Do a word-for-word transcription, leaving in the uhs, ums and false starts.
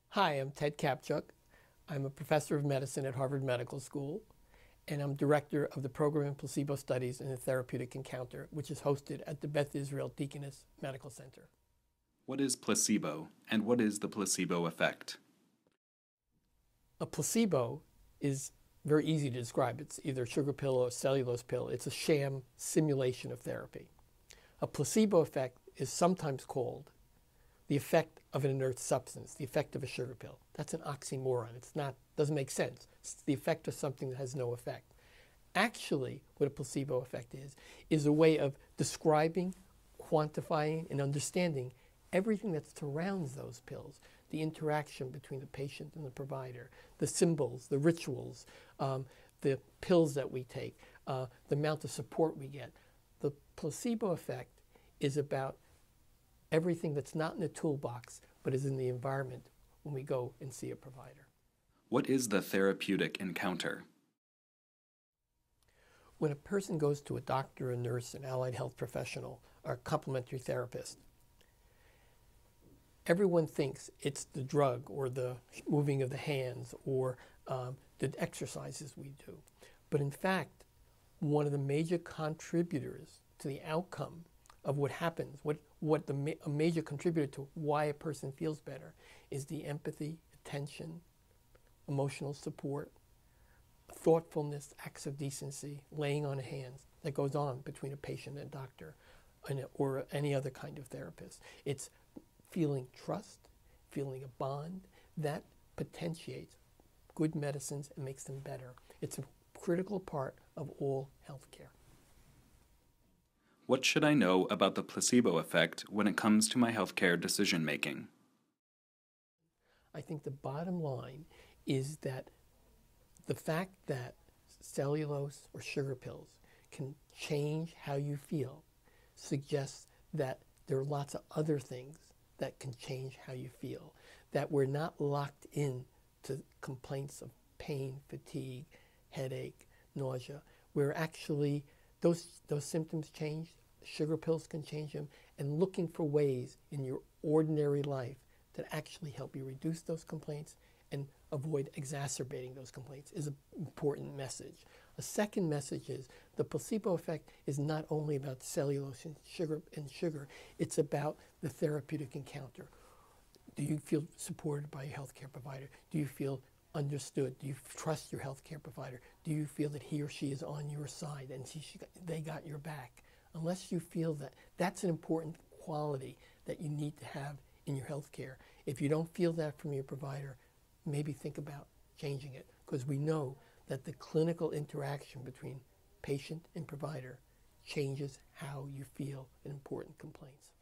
Hi, I'm Ted Kaptchuk. I'm a professor of medicine at Harvard Medical School, and I'm director of the program in Placebo Studies in the Therapeutic Encounter, which is hosted at the Beth Israel Deaconess Medical Center. What is placebo, and what is the placebo effect? A placebo is very easy to describe. It's either a sugar pill or a cellulose pill. It's a sham simulation of therapy. A placebo effect is sometimes called the effect of an inert substance, the effect of a sugar pill. That's an oxymoron. It's not, doesn't make sense. It's the effect of something that has no effect. Actually, what a placebo effect is, is a way of describing, quantifying, and understanding everything that surrounds those pills, the interaction between the patient and the provider, the symbols, the rituals, um, the pills that we take, uh, the amount of support we get. The placebo effect is about everything that's not in the toolbox, but is in the environment when we go and see a provider. What is the therapeutic encounter? When a person goes to a doctor, a nurse, an allied health professional, or a complementary therapist, everyone thinks it's the drug or the moving of the hands or um, the exercises we do. But in fact, one of the major contributors to the outcome of what happens, what, what the ma a major contributor to why a person feels better is the empathy, attention, emotional support, thoughtfulness, acts of decency, laying on of hands that goes on between a patient and a doctor and, or any other kind of therapist. It's feeling trust, feeling a bond that potentiates good medicines and makes them better. It's a critical part of all healthcare. What should I know about the placebo effect when it comes to my healthcare decision making? I think the bottom line is that the fact that cellulose or sugar pills can change how you feel suggests that there are lots of other things that can change how you feel, that we're not locked in to complaints of pain, fatigue, headache, nausea. We're actually, those, those symptoms change, sugar pills can change them, and looking for ways in your ordinary life that actually help you reduce those complaints and avoid exacerbating those complaints is an important message. A second message is the placebo effect is not only about cellulose and sugar, and sugar, it's about the therapeutic encounter. Do you feel supported by your healthcare provider? Do you feel understood? Do you trust your healthcare provider? Do you feel that he or she is on your side and she, she, they got your back? Unless you feel that, that's an important quality that you need to have in your healthcare. If you don't feel that from your provider, maybe think about changing it, because we know that the clinical interaction between patient and provider changes how you feel in important complaints.